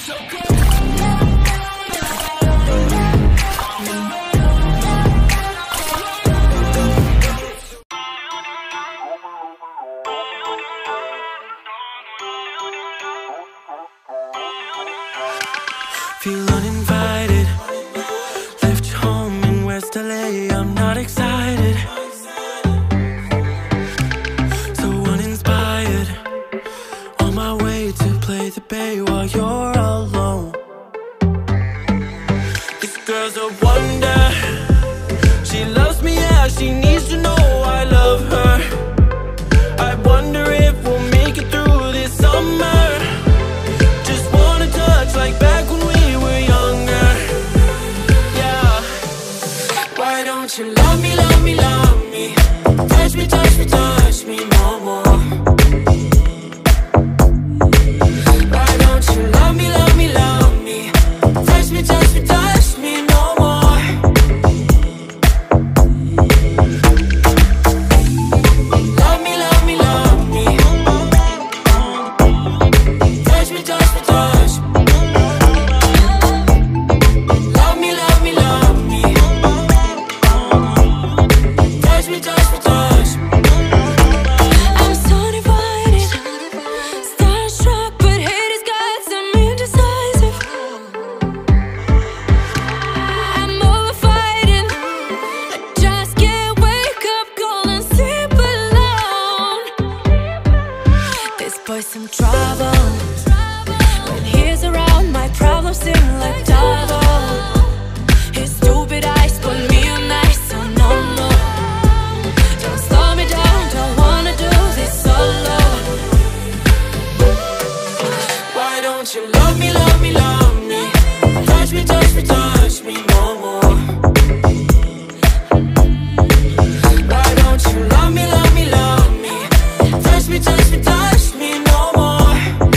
Feel uninvited. Left home in West LA, I'm not excited. So uninspired. On my way to play the bay while you're alone. This girl's a wonder. She loves me, yeah, she needs to know I love her. I wonder if we'll make it through this summer. Just wanna touch like back when we were younger. Yeah. Why don't you love me, love me, love me? Touch me, touch me, touch me no more. Why don't you love me, love me, love me? Touch me, touch me, touch me no more. Love me, love me, love me. Touch me, touch me, touch me. Love me, love me, love me. Touch me, touch me, touch me. I'm so divided, starstruck, but hate has got some indecisive. I'm over fighting, I just can't wake up cold and sleep alone. This boy's some trouble. When he's around, my problems seem like double. His stupid eyes put me on ice, so no more. Don't slow me down, don't wanna do this solo. Why don't you love me, love me, love me? Touch me, touch me, touch me no more. Why don't you love me, love me, love me? Touch me, touch me, touch me no more.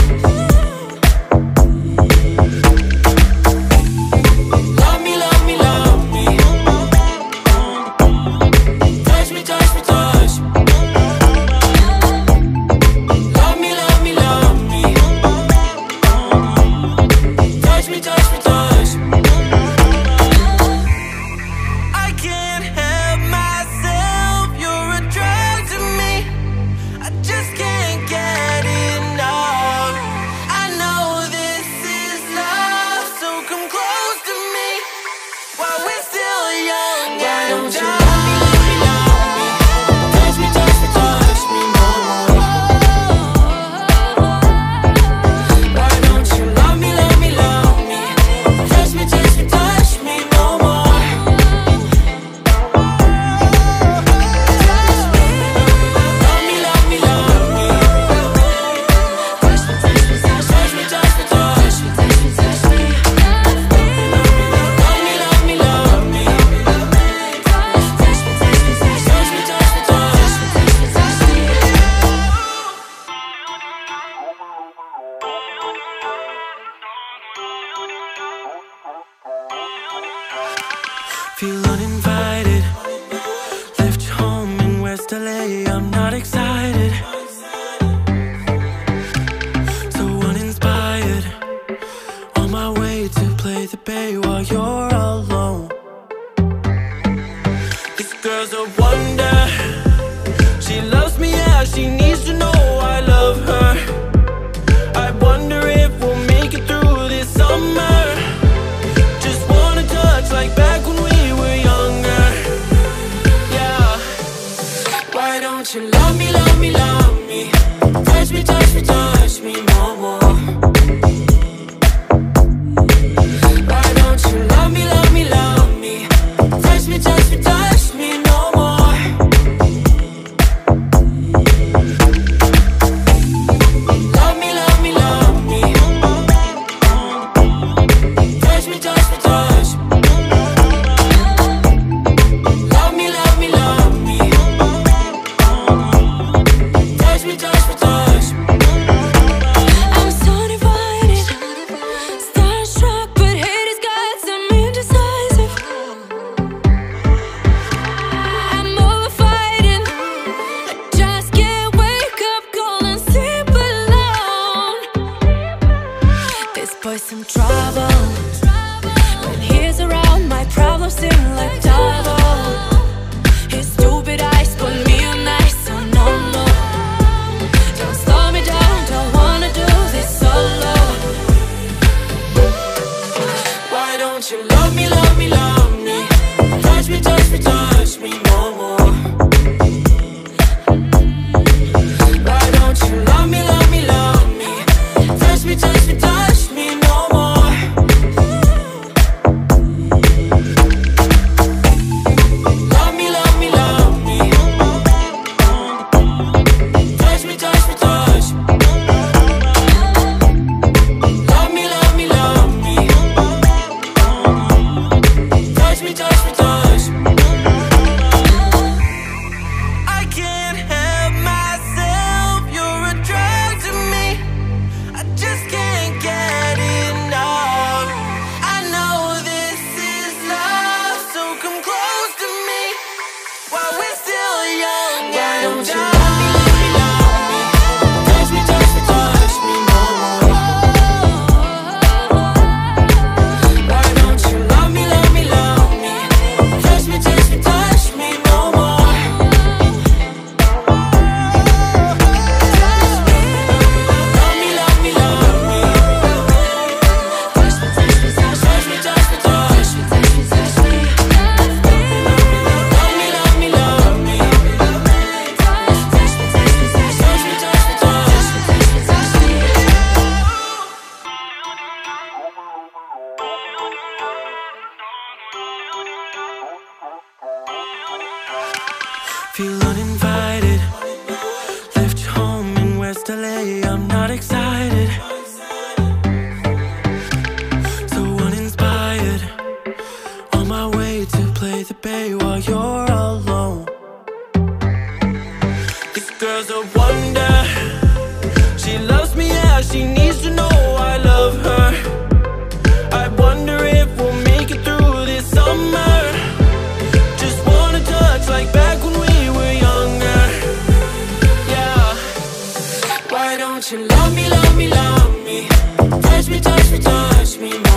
Love me, love me, love me. Touch me, touch me, touch me. Love me, love me, love me. Touch me, touch me, touch me. I can't help myself, you're a drug to me. I just can't get enough. I know this is love, so come close to me while we're still young. Why don't you love me, love me, love me? Touch me, touch me, touch me no more. Why don't you love me, love me, love me? Touch me, touch me, touch me no more. Love me, love me, love me. Touch me, touch me, touch me, touch me, touch me, touch me, touch me. Love me, love me, love me. Touch me, touch me, touch me, touch me, touch me. Feel uninvited. Left home in West LA, I'm not excited. So uninspired. On my way to play the bay while you're alone. This girl's a wonder. She loves me, yeah, she needs to know I love her. I wonder if we'll make it through this summer. Just wanna touch like back when we were younger. Yeah. Why don't you love me, love me, love me? Touch me, touch me, touch me no more. Why don't you love me, love me, love me? Touch me, touch me, touch me no more. Love me, love me, love me. boy's some trouble. When he's around, my problems seem like double. His stupid eyes put me on ice, so no, no. Don't slow me down, don't wanna do this solo. Why don't you love me, love me, love me? Touch me, touch me, touch me no more. Why don't you love me, love me, love me? Touch me, touch me, touch me no more. Love me, love me, love me. Touch me, touch me, touch me. Love me, love me, love me. Touch me, touch me, touch me. I can't help myself, you're a drug to me. I just can't get enough. I know this is love, so come close to me while we're still young. Why don't you love me, love me, love me? Touch me, touch me, touch me no more. Why don't you love me, love me, love me? Touch me, touch me, touch me no more. Love me, love me, love me. Touch me, touch me, touch me, touch me, touch me, touch me, touch me. Love me, love me, love me. Touch me, touch me, touch me, touch me, touch me, touch me, touch me, touch me, touch me. Feel uninvited. Left you home in West LA. I'm not excited. So uninspired. On my way to play the bay while you're alone. This girl's a wonder. She loves me, yeah, she needs to know I love her. I wonder if we'll make it through this summer. Just wanna touch like back when we were younger. Yeah. Why don't you love me, love me, love me? Touch me, touch me, touch me.